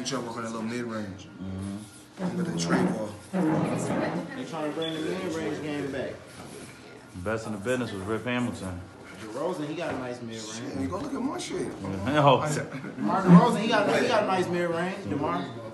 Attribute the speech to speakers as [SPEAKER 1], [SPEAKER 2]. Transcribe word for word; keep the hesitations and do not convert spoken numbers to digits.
[SPEAKER 1] try to work on that little mid-range. Mm-hmm. But they trade ball.
[SPEAKER 2] They trying to bring the mid-range game back.
[SPEAKER 3] Best in the business was Rip Hamilton.
[SPEAKER 2] DeRozan, he got a nice mid-range.
[SPEAKER 1] You go look at my shit.
[SPEAKER 3] No.
[SPEAKER 2] DeMar DeRozan, he got, he got a nice mid-range. DeMar.